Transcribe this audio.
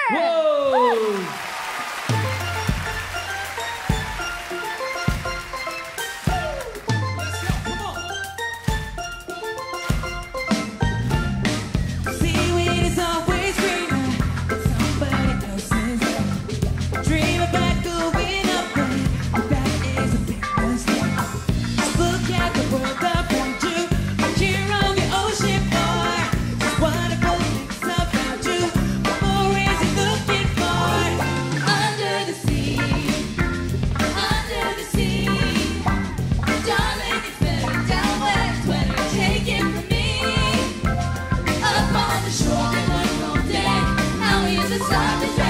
Whoa! Seaweed is always greener than somebody else's. Dream about going up, but that is a big mistake. Look at the world around you, and you're on the ocean floor. Just wonderful things about you. What more is it looking for? Under the sea, darling, it's better down where it's wetter. Take it from me. Up on the shore, we work all day. Now here's the sun to